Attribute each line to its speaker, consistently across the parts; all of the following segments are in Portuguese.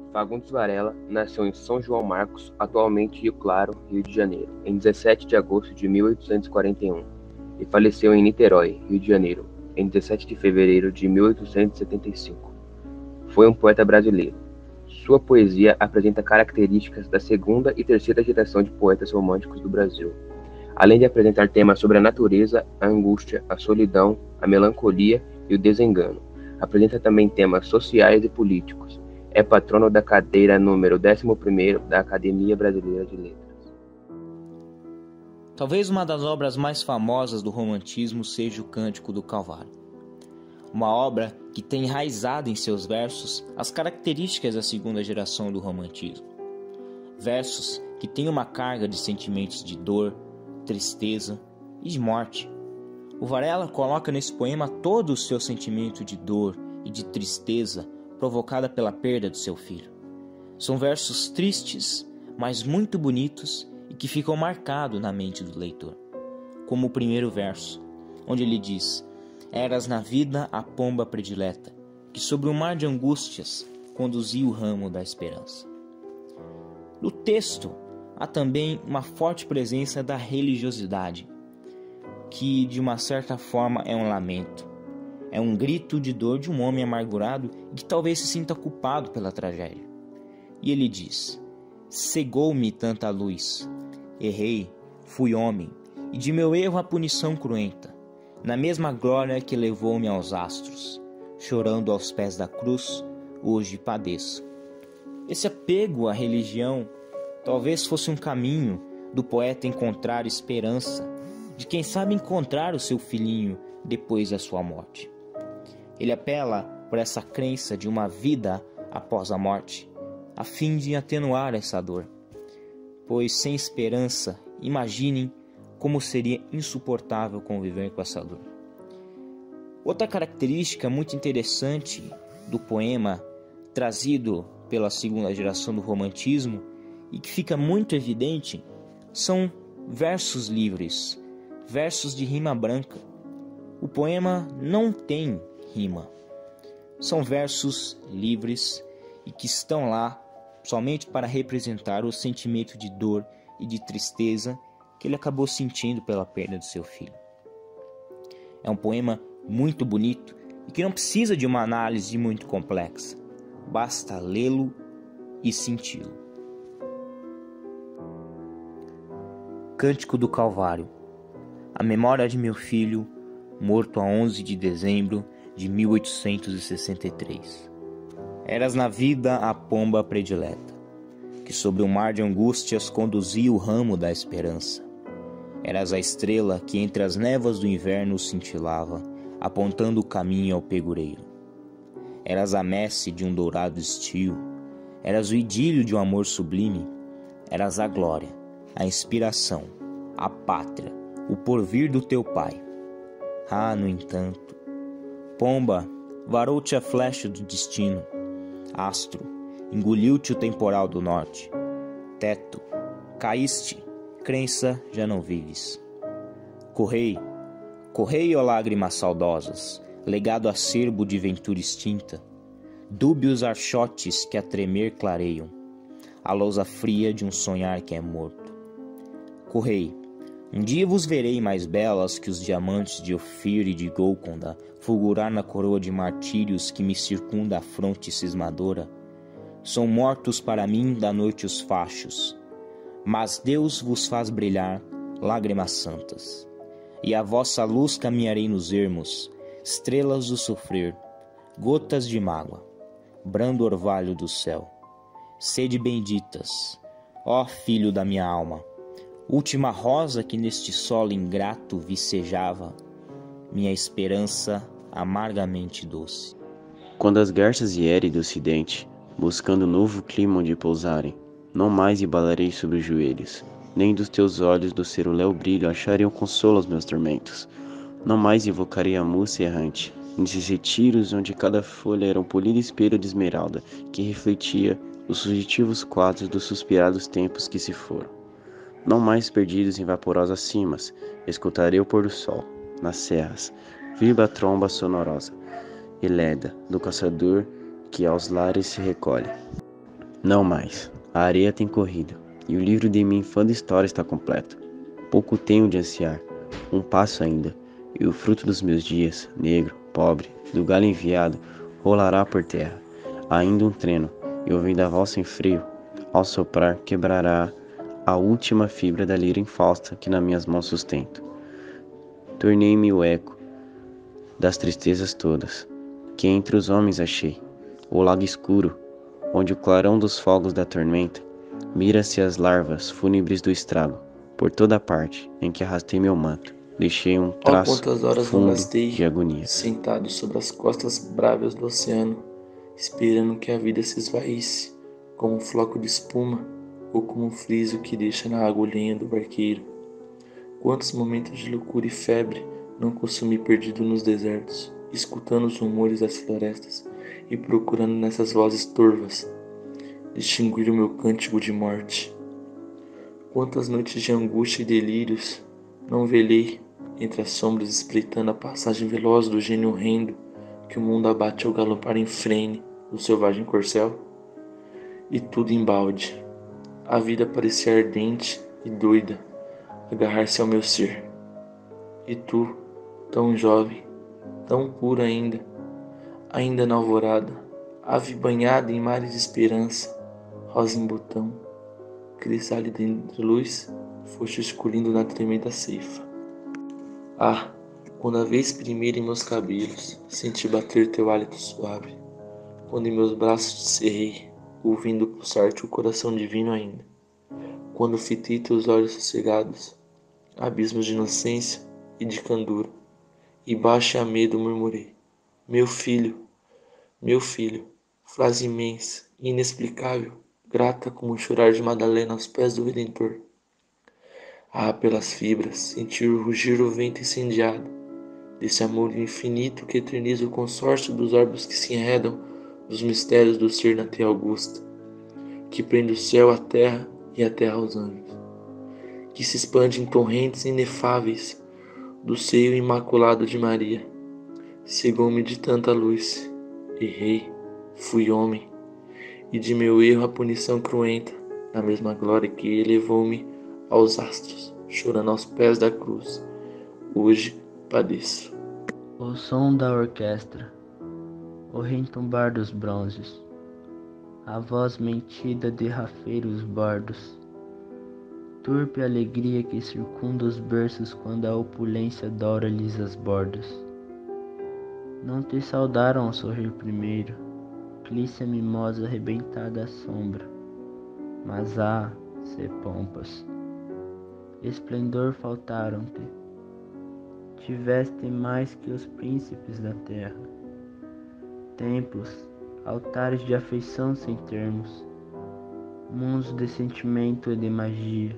Speaker 1: Fagundes Varela nasceu em São João Marcos, atualmente Rio Claro, Rio de Janeiro, em 17 de agosto de 1841 e faleceu em Niterói, Rio de Janeiro, em 17 de fevereiro de 1875. Foi um poeta brasileiro. Sua poesia apresenta características da segunda e terceira geração de poetas românticos do Brasil, além de apresentar temas sobre a natureza, a angústia, a solidão, a melancolia e o desengano. Apresenta também temas sociais e políticos. É patrono da cadeira número 11º da Academia Brasileira de Letras.
Speaker 2: Talvez uma das obras mais famosas do romantismo seja o Cântico do Calvário. Uma obra que tem enraizado em seus versos as características da segunda geração do romantismo. Versos que têm uma carga de sentimentos de dor, tristeza e de morte. O Varela coloca nesse poema todo o seu sentimento de dor e de tristeza provocada pela perda do seu filho. São versos tristes, mas muito bonitos e que ficam marcados na mente do leitor. Como o primeiro verso, onde ele diz: "Eras na vida a pomba predileta, que sobre um mar de angústias conduzia o ramo da esperança." No texto, há também uma forte presença da religiosidade, que de uma certa forma é um lamento. É um grito de dor de um homem amargurado e que talvez se sinta culpado pela tragédia. E ele diz: "Cegou-me tanta luz, errei, fui homem, e de meu erro a punição cruenta, na mesma glória que levou-me aos astros, chorando aos pés da cruz, hoje padeço." Esse apego à religião talvez fosse um caminho do poeta encontrar esperança, de quem sabe encontrar o seu filhinho depois da sua morte. Ele apela por essa crença de uma vida após a morte, a fim de atenuar essa dor. Pois sem esperança, imaginem como seria insuportável conviver com essa dor. Outra característica muito interessante do poema, trazido pela segunda geração do romantismo, e que fica muito evidente, são versos livres, versos de rima branca. O poema não tem rima. São versos livres e que estão lá somente para representar o sentimento de dor e de tristeza que ele acabou sentindo pela perda do seu filho. É um poema muito bonito e que não precisa de uma análise muito complexa. Basta lê-lo e senti-lo. Cântico do Calvário. A memória de meu filho, morto a 11 de dezembro de 1863. Eras na vida a pomba predileta, que sobre um mar de angústias conduzia o ramo da esperança. Eras a estrela que entre as névoas do inverno cintilava, apontando o caminho ao pegureiro. Eras a messe de um dourado estio, eras o idílio de um amor sublime, eras a glória, a inspiração, a pátria, o porvir do teu pai. Ah, no entanto, pomba, varou-te a flecha do destino. Astro, engoliu-te o temporal do norte. Teto, caíste, crença, já não vives. Correi, correi, ó lágrimas saudosas, legado acerbo de ventura extinta. Dúbios archotes que a tremer clareiam, a lousa fria de um sonhar que é morto. Correi, um dia vos verei mais belas que os diamantes de Ofir e de Gólconda fulgurar na coroa de martírios que me circunda a fronte cismadora. São mortos para mim da noite os fachos, mas Deus vos faz brilhar lágrimas santas. E a vossa luz caminharei nos ermos, estrelas do sofrer, gotas de mágoa, brando orvalho do céu. Sede benditas, ó filho da minha alma, última rosa que neste solo ingrato vicejava, minha esperança amargamente doce.
Speaker 3: Quando as garças vierem do ocidente, buscando novo clima onde pousarem, não mais embalarei sobre os joelhos, nem dos teus olhos do ceruléu brilho achariam consolo aos meus tormentos. Não mais invocarei a moça errante, nesses retiros onde cada folha era um polido espelho de esmeralda que refletia os fugitivos quadros dos suspirados tempos que se foram. Não mais perdidos em vaporosas cimas, escutarei o pôr do sol, nas serras, vibra a tromba sonorosa, e leda do caçador que aos lares se recolhe. Não mais. A areia tem corrido, e o livro de minha infância história está completo. Pouco tenho de ansiar, um passo ainda, e o fruto dos meus dias, negro, pobre, do galho enviado, rolará por terra. Ainda um treno, e o vendaval sem freio, ao soprar, quebrará a última fibra da lira infausta que nas minhas mãos sustento. Tornei-me o eco das tristezas todas, que entre os homens achei, o lago escuro, onde o clarão dos fogos da tormenta mira-se as larvas fúnebres do estrago. Por toda parte em que arrastei meu manto, deixei um
Speaker 4: Oh,
Speaker 3: traço
Speaker 4: quantas horas não
Speaker 3: fundo
Speaker 4: gastei
Speaker 3: de agonia.
Speaker 4: sentado sobre as costas bravas do oceano, esperando que a vida se esvaísse, como um floco de espuma ou como um friso que deixa na água o lenho do barqueiro. Quantos momentos de loucura e febre não consumi perdido nos desertos, escutando os rumores das florestas e procurando nessas vozes turvas distinguir o meu cântico de morte. Quantas noites de angústia e delírios não velei entre as sombras espreitando a passagem veloz do gênio horrendo que o mundo abate ao galopar em frene do selvagem corcel? E tudo embalde. A vida parecia ardente e doida agarrar-se ao meu ser. E tu, tão jovem, tão pura ainda na alvorada, ave banhada em mares de esperança, rosa em botão, crisálida entre luz, foste escolhendo na tremenda ceifa. Ah, quando a vez primeira em meus cabelos senti bater teu hálito suave, quando em meus braços te cerrei, ouvindo pulsar-te o coração divino ainda, quando fitei teus olhos sossegados, abismos de inocência e de candura, e baixo e a medo murmurei: meu filho, frase imensa, inexplicável, grata como o chorar de Madalena aos pés do Redentor. Ah, pelas fibras, sentir o rugir do vento incendiado, desse amor infinito que eterniza o consórcio dos orbos que se enredam dos mistérios do ser na teia augusta, que prende o céu à terra e a terra aos anjos, que se expande em torrentes inefáveis do seio imaculado de Maria. Cegou-me de tanta luz, errei, fui homem, e de meu erro a punição cruenta, na mesma glória que elevou-me aos astros, chorando aos pés da cruz, hoje padeço.
Speaker 5: O som da orquestra, o retumbar dos bronzes, a voz mentida de rafeiros bordos, turpe alegria que circunda os berços quando a opulência doura-lhes as bordas. Não te saudaram ao sorrir primeiro, clícia mimosa arrebentada à sombra, mas se pompas, esplendor faltaram-te, tiveste mais que os príncipes da terra, templos, altares de afeição sem termos, mundos de sentimento e de magia,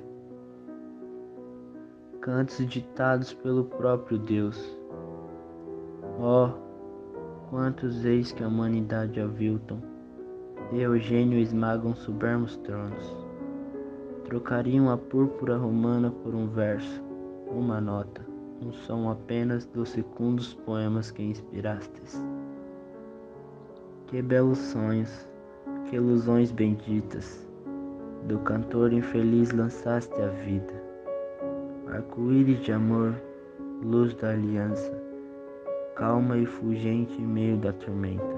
Speaker 5: cantos ditados pelo próprio Deus. Oh, quantos eis que a humanidade aviltam, e o gênio esmagam soberbos tronos, trocariam a púrpura romana por um verso, uma nota, um som apenas dos secundos poemas que inspirastes. Que belos sonhos, que ilusões benditas, do cantor infeliz lançaste a vida, arco-íris de amor, luz da aliança, calma e fulgente em meio da tormenta.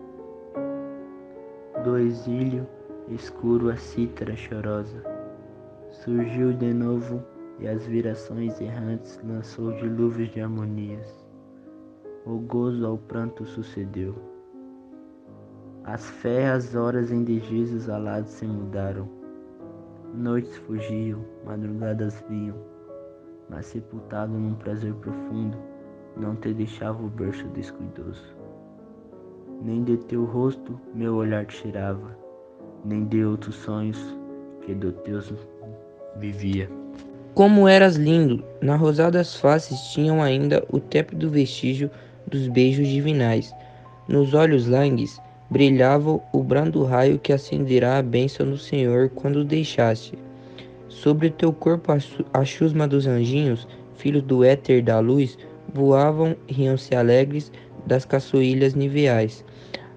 Speaker 5: Do exílio escuro a cítara chorosa surgiu de novo e as virações errantes lançou dilúvios de harmonias. O gozo ao pranto sucedeu. As férreas horas em dejejos alados se mudaram. Noites fugiam, madrugadas vinham, mas sepultado num prazer profundo, não te deixava o berço descuidoso. Nem de teu rosto meu olhar tirava, nem de outros sonhos que do teus vivia.
Speaker 6: Como eras lindo, nas rosadas faces tinham ainda o tépido vestígio dos beijos divinais. Nos olhos langues brilhava o brando raio que acenderá a bênção do Senhor quando o deixaste. Sobre o teu corpo a chusma dos anjinhos, filhos do éter da luz, voavam, riam-se alegres das caçoilhas niveais.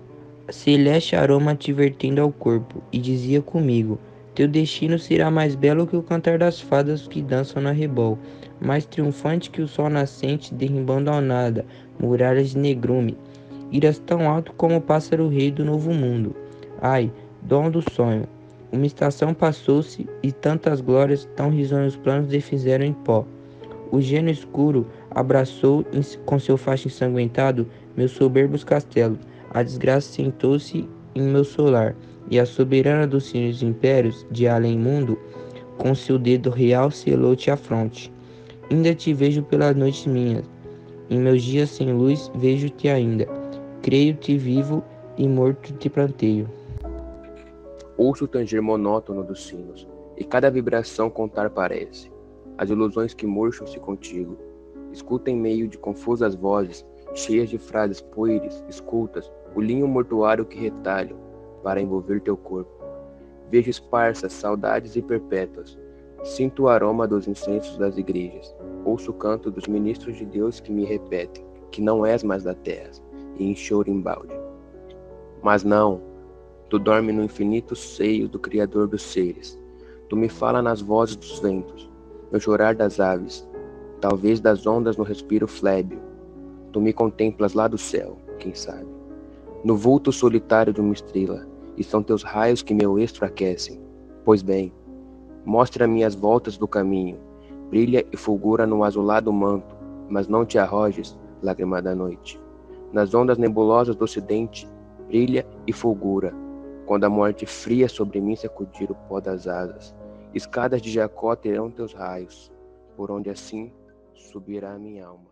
Speaker 6: celeste aroma te vertendo ao corpo, e dizia comigo: teu destino será mais belo que o cantar das fadas que dançam na rebol, mais triunfante que o sol nascente derribando ao nada muralhas de negrume. Irás tão alto como o pássaro rei do novo mundo. Ai, dom do sonho! Uma estação passou-se e tantas glórias, tão risonhos planos desfizeram em pó. O gênio escuro abraçou com seu facho ensanguentado meus soberbos castelos. A desgraça sentou-se em meu solar, e a soberana dos sinos impérios de além mundo, com seu dedo real selou-te a fronte. Ainda te vejo pelas noites minhas, em meus dias sem luz vejo-te ainda. Creio-te vivo e morto te planteio.
Speaker 1: Ouço o tanger monótono dos sinos, e cada vibração contar parece as ilusões que murcham-se contigo. Escuta em meio de confusas vozes, cheias de frases pueris, escutas o linho mortuário que retalham para envolver teu corpo. Vejo esparsas saudades e perpétuas, sinto o aroma dos incensos das igrejas, ouço o canto dos ministros de Deus que me repetem que não és mais da terra, e em choro embalde. Mas não, tu dorme no infinito seio do Criador dos seres. Tu me fala nas vozes dos ventos, no chorar das aves, talvez das ondas no respiro flébio. Tu me contemplas lá do céu, quem sabe, no vulto solitário de uma estrela, e são teus raios que meu estro aquecem. Pois bem, mostra-me as voltas do caminho, brilha e fulgura no azulado manto, mas não te arrojes, lágrima da noite. Nas ondas nebulosas do ocidente, brilha e fulgura, quando a morte fria sobre mim sacudir o pó das asas. Escadas de Jacó terão teus raios, por onde assim subirá a minha alma.